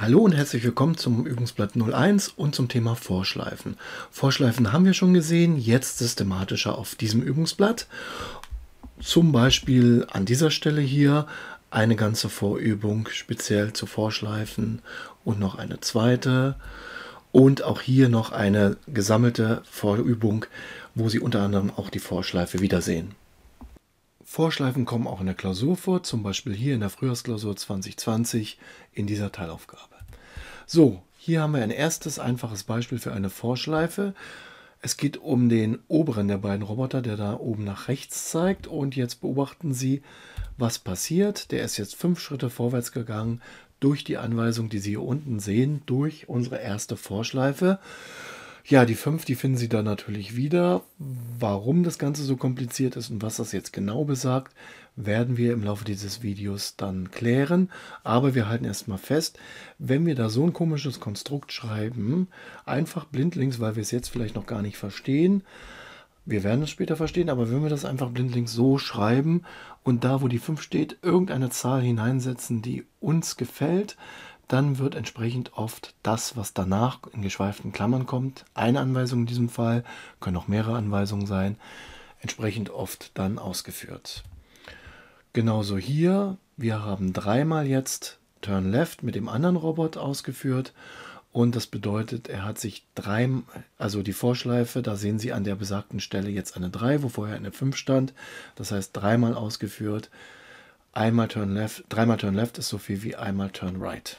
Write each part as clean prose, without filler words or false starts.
Hallo und herzlich willkommen zum Übungsblatt 01 und zum Thema Vorschleifen. Vorschleifen haben wir schon gesehen, jetzt systematischer auf diesem Übungsblatt. Zum Beispiel an dieser Stelle hier eine ganze Vorübung speziell zu Vorschleifen und noch eine zweite. Und auch hier noch eine gesammelte Vorübung, wo Sie unter anderem auch die Vorschleife wiedersehen. Vorschleifen kommen auch in der Klausur vor, zum Beispiel hier in der Frühjahrsklausur 2020 in dieser Teilaufgabe. So, hier haben wir ein erstes einfaches Beispiel für eine Vorschleife. Es geht um den oberen der beiden Roboter, der da oben nach rechts zeigt. Und jetzt beobachten Sie, was passiert. Der ist jetzt 5 Schritte vorwärts gegangen durch die Anweisung, die Sie hier unten sehen, durch unsere erste Vorschleife. Ja, die 5, die finden Sie dann natürlich wieder. Warum das Ganze so kompliziert ist und was das jetzt genau besagt, werden wir im Laufe dieses Videos dann klären. Aber wir halten erstmal fest, wenn wir da so ein komisches Konstrukt schreiben, einfach blindlings, weil wir es jetzt vielleicht noch gar nicht verstehen, wir werden es später verstehen, aber wenn wir das einfach blindlings so schreiben und da, wo die 5 steht, irgendeine Zahl hineinsetzen, die uns gefällt, dann wird entsprechend oft das, was danach in geschweiften Klammern kommt, eine Anweisung in diesem Fall, können auch mehrere Anweisungen sein, entsprechend oft dann ausgeführt. Genauso hier, wir haben dreimal jetzt Turn Left mit dem anderen Robot ausgeführt und das bedeutet, er hat sich also die Vorschleife, da sehen Sie an der besagten Stelle jetzt eine 3, wo vorher eine 5 stand, das heißt dreimal ausgeführt. Dreimal Turn Left ist so viel wie einmal Turn Right.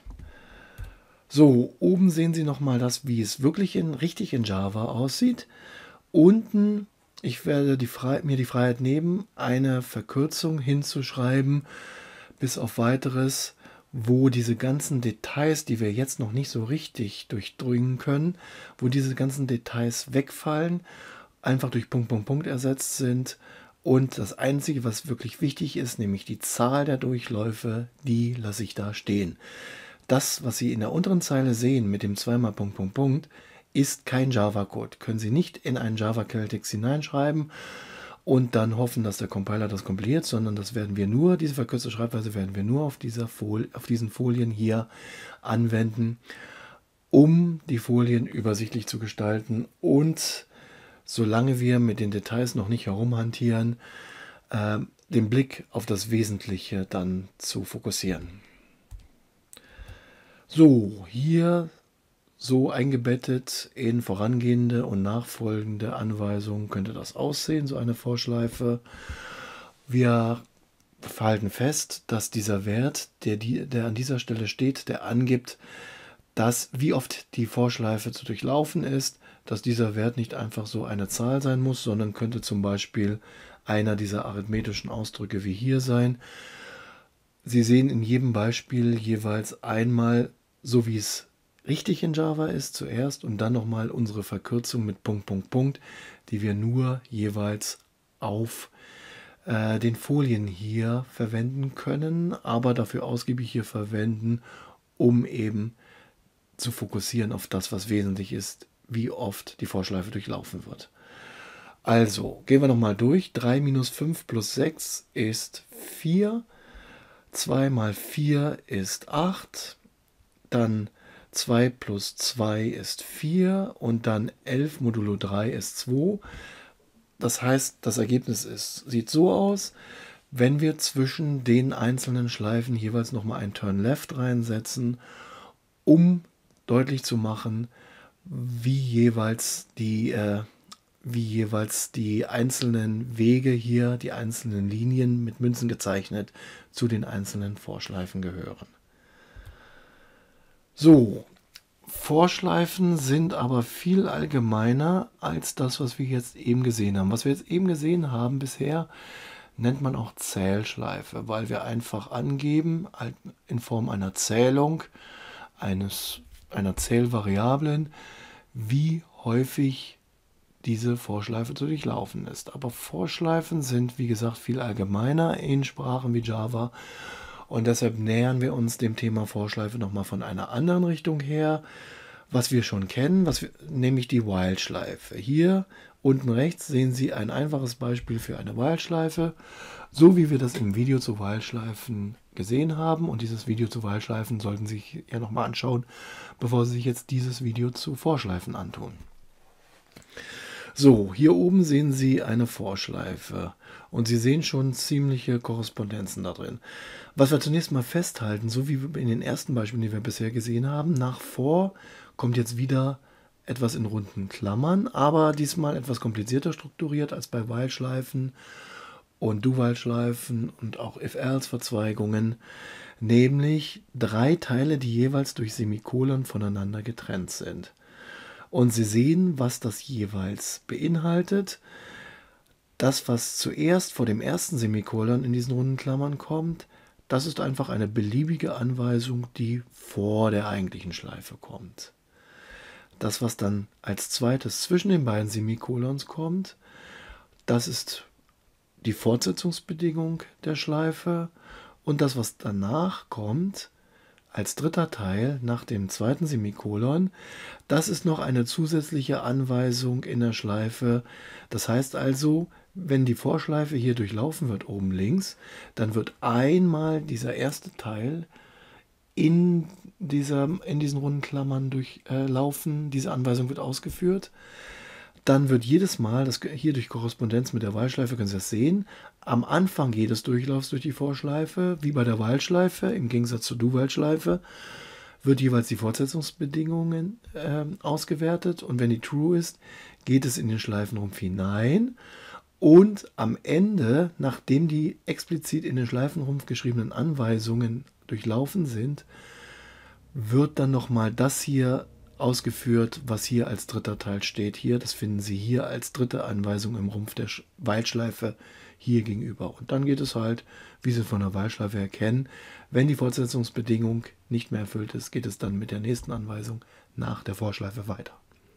So, oben sehen Sie nochmal das, wie es wirklich richtig in Java aussieht. Unten, ich werde mir die Freiheit nehmen, eine Verkürzung hinzuschreiben, bis auf weiteres, wo diese ganzen Details, die wir jetzt noch nicht so richtig durchdringen können, wo diese ganzen Details wegfallen, einfach durch Punkt, Punkt, Punkt ersetzt sind. Und das Einzige, was wirklich wichtig ist, nämlich die Zahl der Durchläufe, die lasse ich da stehen. Das, was Sie in der unteren Zeile sehen mit dem zweimal Punkt, Punkt, Punkt, ist kein Java-Code. Können Sie nicht in einen Java-Quelltext hineinschreiben und dann hoffen, dass der Compiler das kompiliert, sondern das werden wir nur, diese verkürzte Schreibweise werden wir nur auf diesen Folien hier anwenden, um die Folien übersichtlich zu gestalten und solange wir mit den Details noch nicht herumhantieren, den Blick auf das Wesentliche dann zu fokussieren. So, hier so eingebettet in vorangehende und nachfolgende Anweisungen könnte das aussehen, so eine Vorschleife. Wir halten fest, dass dieser Wert, der an dieser Stelle steht, der angibt, wie oft die Vorschleife zu durchlaufen ist, dass dieser Wert nicht einfach so eine Zahl sein muss, sondern könnte zum Beispiel einer dieser arithmetischen Ausdrücke wie hier sein. Sie sehen in jedem Beispiel jeweils einmal, so wie es richtig in Java ist, zuerst und dann nochmal unsere Verkürzung mit Punkt, Punkt, Punkt, die wir nur jeweils auf den Folien hier verwenden können, aber dafür ausgiebig hier verwenden, um eben zu fokussieren auf das, was wesentlich ist, wie oft die Vorschleife durchlaufen wird. Also, gehen wir nochmal durch. 3 minus 5 plus 6 ist 4. 2 mal 4 ist 8. Dann 2 plus 2 ist 4 und dann 11 modulo 3 ist 2. Das heißt, das Ergebnis sieht so aus, wenn wir zwischen den einzelnen Schleifen jeweils nochmal ein Turn Left reinsetzen, um deutlich zu machen, wie jeweils die einzelnen Wege hier, die einzelnen Linien mit Münzen gezeichnet, zu den einzelnen Vorschleifen gehören. So, Vorschleifen sind aber viel allgemeiner als das, was wir jetzt eben gesehen haben. Was wir jetzt eben gesehen haben bisher, nennt man auch Zählschleife, weil wir einfach angeben, in Form einer Zählung, einer Zählvariablen, wie häufig diese Vorschleife zu durchlaufen ist. Aber Vorschleifen sind, wie gesagt, viel allgemeiner in Sprachen wie Java. Und deshalb nähern wir uns dem Thema Vorschleife nochmal von einer anderen Richtung her, was wir schon kennen, nämlich die While-Schleife. Hier unten rechts sehen Sie ein einfaches Beispiel für eine While-Schleife, so wie wir das im Video zu While-Schleifen gesehen haben und dieses Video zu Weilschleifen sollten Sie sich ja nochmal anschauen, bevor Sie sich jetzt dieses Video zu Vorschleifen antun. So, hier oben sehen Sie eine Vorschleife und Sie sehen schon ziemliche Korrespondenzen da drin. Was wir zunächst mal festhalten, so wie in den ersten Beispielen, die wir bisher gesehen haben, nach vor kommt jetzt wieder etwas in runden Klammern, aber diesmal etwas komplizierter strukturiert als bei Weilschleifen und Do-While-Schleifen und auch If-Else-Verzweigungen, nämlich 3 Teile, die jeweils durch Semikolon voneinander getrennt sind. Und Sie sehen, was das jeweils beinhaltet. Das, was zuerst vor dem ersten Semikolon in diesen runden Klammern kommt, das ist einfach eine beliebige Anweisung, die vor der eigentlichen Schleife kommt. Das, was dann als zweites zwischen den beiden Semikolons kommt, das ist die Fortsetzungsbedingung der Schleife. Und das, was danach kommt, als dritter Teil nach dem zweiten Semikolon, das ist noch eine zusätzliche Anweisung in der Schleife. Das heißt also, wenn die Vorschleife hier durchlaufen wird, oben links, dann wird einmal dieser erste Teil in diesen runden Klammern durchlaufen. Diese Anweisung wird ausgeführt. Dann wird jedes Mal, das hier durch Korrespondenz mit der Weilschleife, können Sie das sehen, am Anfang jedes Durchlaufs durch die Vorschleife, wie bei der Weilschleife, im Gegensatz zur Do-While-Schleife, wird jeweils die Fortsetzungsbedingungen ausgewertet und wenn die true ist, geht es in den Schleifenrumpf hinein und am Ende, nachdem die explizit in den Schleifenrumpf geschriebenen Anweisungen durchlaufen sind, wird dann nochmal das hier ausgeführt, was hier als dritter Teil steht. Hier, das finden Sie hier als dritte Anweisung im Rumpf der Weilschleife hier gegenüber. Und dann geht es halt, wie Sie von der Weilschleife erkennen, wenn die Fortsetzungsbedingung nicht mehr erfüllt ist, geht es dann mit der nächsten Anweisung nach der Vorschleife weiter.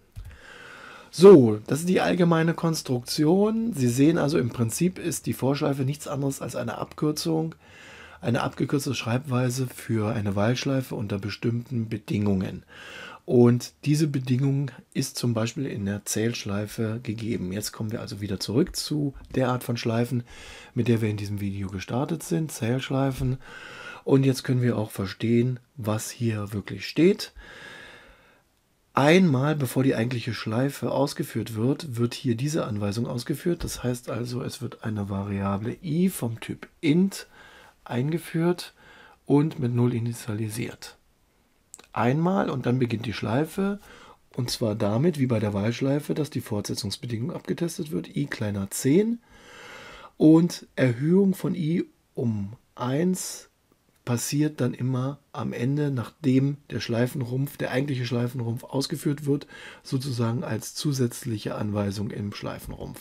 So, das ist die allgemeine Konstruktion. Sie sehen also, im Prinzip ist die Vorschleife nichts anderes als eine Abkürzung, eine abgekürzte Schreibweise für eine Weilschleife unter bestimmten Bedingungen. Und diese Bedingung ist zum Beispiel in der Zählschleife gegeben. Jetzt kommen wir also wieder zurück zu der Art von Schleifen, mit der wir in diesem Video gestartet sind, Zählschleifen. Und jetzt können wir auch verstehen, was hier wirklich steht. Einmal bevor die eigentliche Schleife ausgeführt wird, wird hier diese Anweisung ausgeführt. Das heißt also, es wird eine Variable i vom Typ int eingeführt und mit 0 initialisiert. Einmal und dann beginnt die Schleife und zwar damit, wie bei der Weilschleife, dass die Fortsetzungsbedingung abgetestet wird, i kleiner 10 und Erhöhung von i um 1 passiert dann immer am Ende, nachdem der Schleifenrumpf, der eigentliche Schleifenrumpf ausgeführt wird, sozusagen als zusätzliche Anweisung im Schleifenrumpf.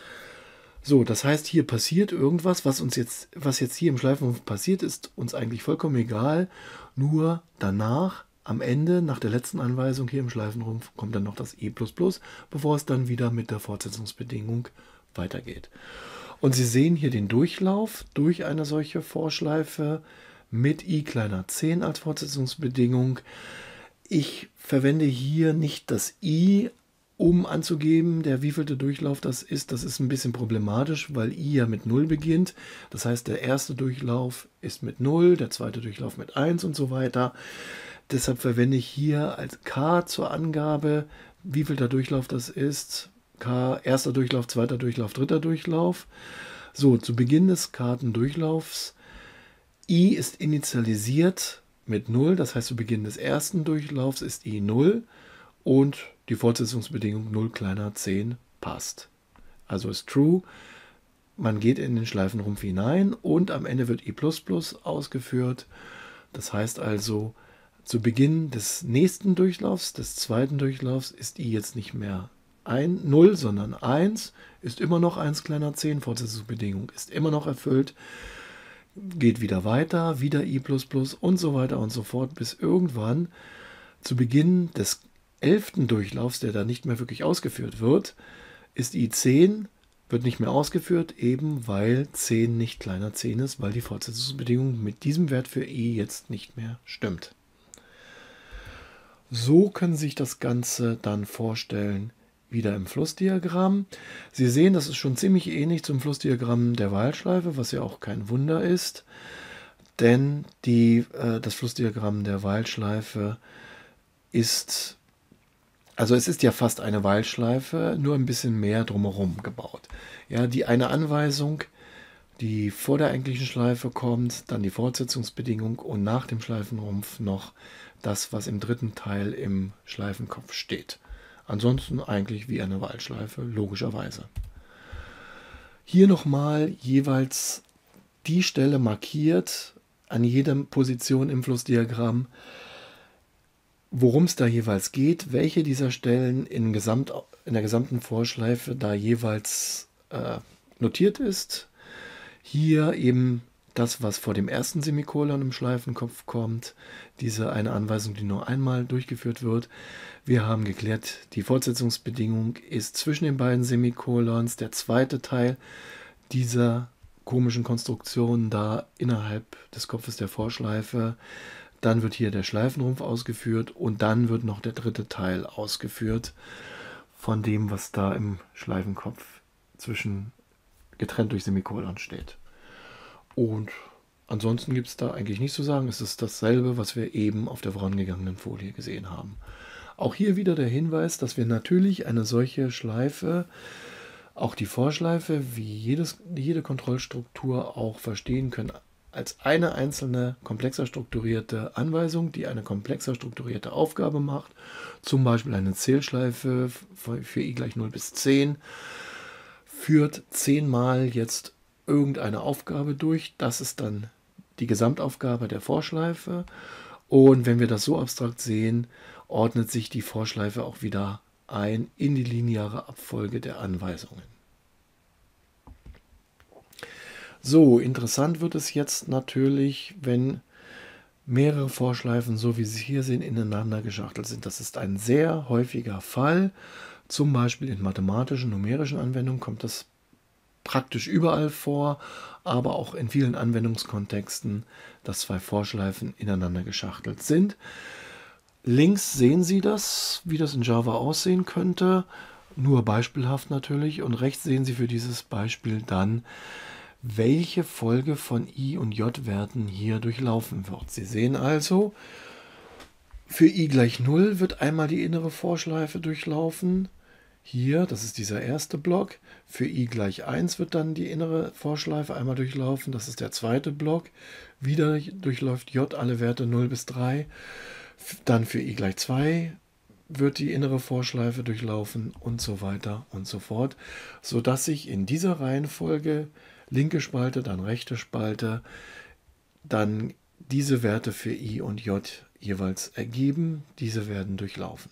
So, das heißt, hier passiert irgendwas, was jetzt hier im Schleifenrumpf passiert, ist uns eigentlich vollkommen egal. Nur danach, am Ende, nach der letzten Anweisung hier im Schleifenrumpf, kommt dann noch das i++, bevor es dann wieder mit der Fortsetzungsbedingung weitergeht. Und Sie sehen hier den Durchlauf durch eine solche Vorschleife mit i kleiner 10 als Fortsetzungsbedingung. Ich verwende hier nicht das i, um anzugeben, der wievielte Durchlauf das ist. Das ist ein bisschen problematisch, weil i ja mit 0 beginnt. Das heißt, der erste Durchlauf ist mit 0, der zweite Durchlauf mit 1 und so weiter. Deshalb verwende ich hier als k zur Angabe, wievielter Durchlauf das ist. K, erster Durchlauf, zweiter Durchlauf, dritter Durchlauf. So, zu Beginn des Kartendurchlaufs, i ist initialisiert mit 0, das heißt zu Beginn des ersten Durchlaufs ist i 0 und die Fortsetzungsbedingung 0 kleiner 10 passt. Also ist true, man geht in den Schleifenrumpf hinein und am Ende wird i++ ausgeführt. Das heißt also, zu Beginn des nächsten Durchlaufs, des zweiten Durchlaufs, ist i jetzt nicht mehr 0, sondern 1, ist immer noch 1 kleiner 10, Fortsetzungsbedingung ist immer noch erfüllt, geht wieder weiter, wieder i++ und so weiter und so fort, bis irgendwann zu Beginn des 11. Durchlaufs, der da nicht mehr wirklich ausgeführt wird, ist i 10, wird nicht mehr ausgeführt, eben weil 10 nicht kleiner 10 ist, weil die Fortsetzungsbedingung mit diesem Wert für i jetzt nicht mehr stimmt. So können Sie sich das Ganze dann vorstellen, wieder im Flussdiagramm. Sie sehen, das ist schon ziemlich ähnlich zum Flussdiagramm der Weilschleife, was ja auch kein Wunder ist. denn das Flussdiagramm der Weilschleife ist, also es ist ja fast eine Weilschleife, nur ein bisschen mehr drumherum gebaut. Ja, die eine Anweisung, die vor der eigentlichen Schleife kommt, dann die Fortsetzungsbedingung und nach dem Schleifenrumpf noch das, was im dritten Teil im Schleifenkopf steht. Ansonsten eigentlich wie eine Weilschleife, logischerweise. Hier nochmal jeweils die Stelle markiert an jeder Position im Flussdiagramm, worum es da jeweils geht, welche dieser Stellen in der gesamten Vorschleife da jeweils notiert ist. Hier eben das, was vor dem ersten Semikolon im Schleifenkopf kommt, diese eine Anweisung, die nur einmal durchgeführt wird. Wir haben geklärt, die Fortsetzungsbedingung ist zwischen den beiden Semikolons, der zweite Teil dieser komischen Konstruktion da innerhalb des Kopfes der Vorschleife. Dann wird hier der Schleifenrumpf ausgeführt und dann wird noch der dritte Teil ausgeführt von dem, was da im Schleifenkopf getrennt durch Semikolon steht. Und ansonsten gibt es da eigentlich nichts zu sagen. Es ist dasselbe, was wir eben auf der vorangegangenen Folie gesehen haben. Auch hier wieder der Hinweis, dass wir natürlich eine solche Schleife, auch die Vorschleife, wie jede Kontrollstruktur auch verstehen können, als eine einzelne komplexer strukturierte Anweisung, die eine komplexer strukturierte Aufgabe macht. Zum Beispiel eine Zählschleife für i gleich 0 bis 10 führt 10-mal jetzt irgendeine Aufgabe durch. Das ist dann die Gesamtaufgabe der Vorschleife. Und wenn wir das so abstrakt sehen, ordnet sich die Vorschleife auch wieder ein in die lineare Abfolge der Anweisungen. So, interessant wird es jetzt natürlich, wenn mehrere Vorschleifen, so wie Sie hier sehen, ineinander geschachtelt sind. Das ist ein sehr häufiger Fall. Zum Beispiel in mathematischen, numerischen Anwendungen kommt das praktisch überall vor, aber auch in vielen Anwendungskontexten, dass zwei Vorschleifen ineinander geschachtelt sind. Links sehen Sie das, wie das in Java aussehen könnte, nur beispielhaft natürlich. Und rechts sehen Sie für dieses Beispiel dann, welche Folge von i- und j-Werten hier durchlaufen wird. Sie sehen also, für i gleich 0 wird einmal die innere Vorschleife durchlaufen. Hier, das ist dieser erste Block. Für i gleich 1 wird dann die innere Vorschleife einmal durchlaufen. Das ist der zweite Block. Wieder durchläuft j alle Werte 0 bis 3. Dann für i gleich 2 wird die innere Vorschleife durchlaufen und so weiter und so fort, sodass sich in dieser Reihenfolge linke Spalte, dann rechte Spalte, dann diese Werte für i und j jeweils ergeben. Diese werden durchlaufen.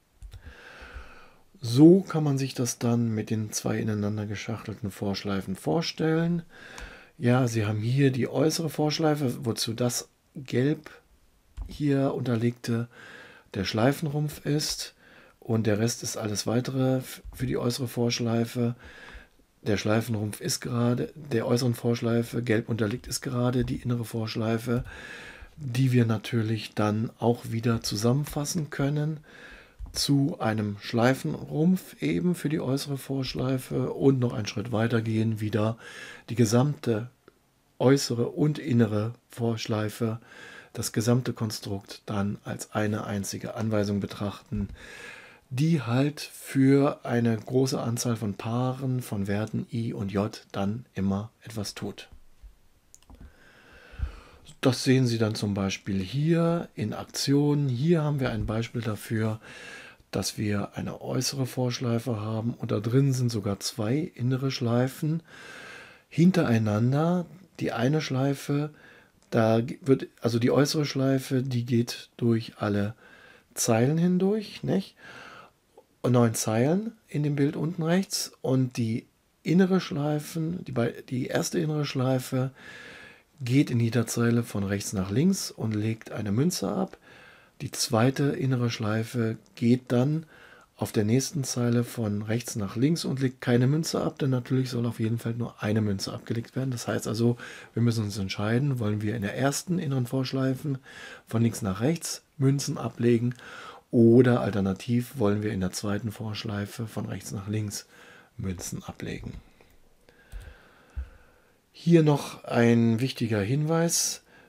So kann man sich das dann mit den zwei ineinander geschachtelten Vorschleifen vorstellen. Ja, Sie haben hier die äußere Vorschleife, wozu das gelb hier unterlegte der Schleifenrumpf ist. Und der Rest ist alles weitere für die äußere Vorschleife. Der Schleifenrumpf ist gerade, der äußeren Vorschleife, gelb unterlegt ist gerade die innere Vorschleife, die wir natürlich dann auch wieder zusammenfassen können zu einem Schleifenrumpf eben für die äußere Vorschleife und noch einen Schritt weiter gehen, wieder die gesamte äußere und innere Vorschleife, das gesamte Konstrukt dann als eine einzige Anweisung betrachten, die halt für eine große Anzahl von Paaren von Werten i und j dann immer etwas tut. Das sehen Sie dann zum Beispiel hier in Aktion. Hier haben wir ein Beispiel dafür, dass wir eine äußere Vorschleife haben und da drin sind sogar zwei innere Schleifen hintereinander. Die eine Schleife, also die äußere Schleife, die geht durch alle Zeilen hindurch, nicht? 9 Zeilen in dem Bild unten rechts und die innere Schleifen, die erste innere Schleife geht in jeder Zeile von rechts nach links und legt eine Münze ab. Die zweite innere Schleife geht dann auf der nächsten Zeile von rechts nach links und legt keine Münze ab, denn natürlich soll auf jeden Fall nur eine Münze abgelegt werden. Das heißt also, wir müssen uns entscheiden, wollen wir in der ersten inneren Vorschleife von links nach rechts Münzen ablegen oder alternativ wollen wir in der zweiten Vorschleife von rechts nach links Münzen ablegen. Hier noch ein wichtiger Hinweis.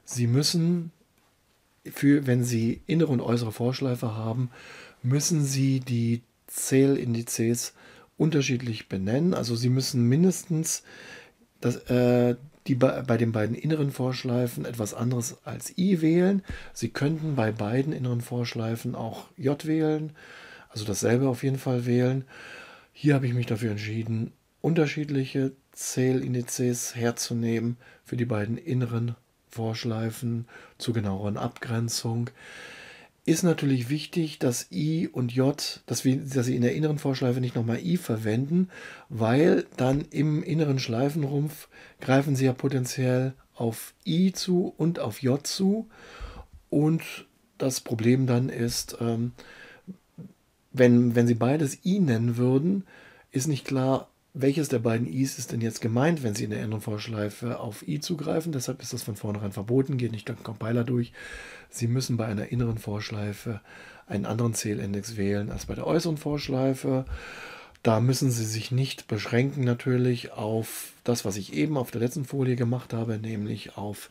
Sie müssen, wenn Sie innere und äußere Vorschleife haben, müssen Sie die Zählindizes unterschiedlich benennen. Also Sie müssen mindestens das, bei den beiden inneren Vorschleifen etwas anderes als I wählen. Sie könnten bei beiden inneren Vorschleifen auch J wählen, also dasselbe auf jeden Fall wählen. Hier habe ich mich dafür entschieden, unterschiedliche Zählindizes herzunehmen für die beiden inneren Vorschleifen zur genaueren Abgrenzung. Ist natürlich wichtig, dass I und J, dass Sie in der inneren Vorschleife nicht nochmal I verwenden, weil dann im inneren Schleifenrumpf greifen Sie ja potenziell auf I zu und auf J zu. Und das Problem dann ist, wenn Sie beides I nennen würden, ist nicht klar, welches der beiden I's ist denn jetzt gemeint, wenn Sie in der inneren Vorschleife auf I zugreifen. Deshalb ist das von vornherein verboten, geht nicht durch den Compiler durch. Sie müssen bei einer inneren Vorschleife einen anderen Zählindex wählen als bei der äußeren Vorschleife. Da müssen Sie sich nicht beschränken natürlich auf das, was ich eben auf der letzten Folie gemacht habe, nämlich auf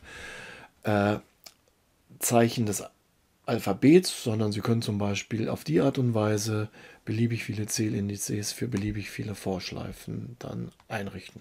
Zeichen des Alphabets, sondern Sie können zum Beispiel auf die Art und Weise beliebig viele Zählindizes für beliebig viele Vorschleifen dann einrichten.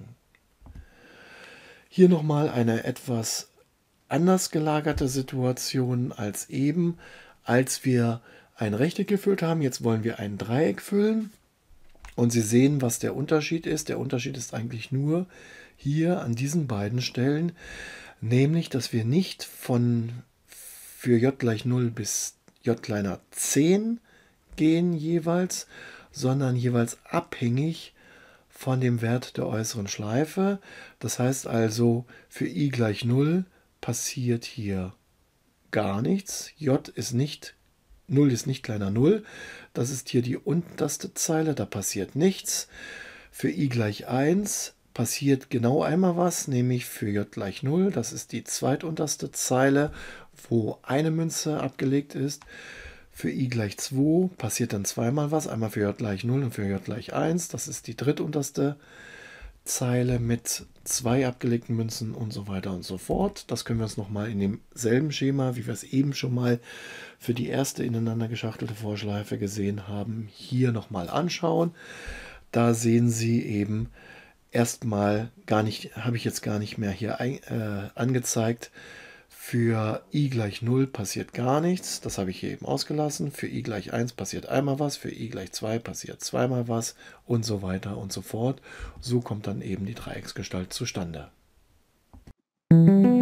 Hier nochmal eine etwas anders gelagerte Situation als eben, als wir ein Rechteck gefüllt haben. Jetzt wollen wir ein Dreieck füllen und Sie sehen, was der Unterschied ist. Der Unterschied ist eigentlich nur hier an diesen beiden Stellen, nämlich, dass wir nicht für j gleich 0 bis j kleiner 10 gehen jeweils, sondern jeweils abhängig von dem Wert der äußeren Schleife. Das heißt also, für i gleich 0 passiert hier gar nichts. 0 ist nicht kleiner 0. Das ist hier die unterste Zeile, da passiert nichts. Für i gleich 1 passiert genau einmal was, nämlich für j gleich 0. Das ist die zweitunterste Zeile, wo eine Münze abgelegt ist. Für i gleich 2 passiert dann zweimal was, einmal für j gleich 0 und für j gleich 1. Das ist die drittunterste Zeile mit 2 abgelegten Münzen und so weiter und so fort. Das können wir uns nochmal in demselben Schema, wie wir es eben schon mal für die erste ineinander geschachtelte Vorschleife gesehen haben, hier nochmal anschauen. Da sehen Sie eben erstmal habe ich jetzt gar nicht mehr hier angezeigt. Für i gleich 0 passiert gar nichts, das habe ich hier eben ausgelassen. Für i gleich 1 passiert einmal was, für i gleich 2 passiert zweimal was und so weiter und so fort. So kommt dann eben die Dreiecksgestalt zustande.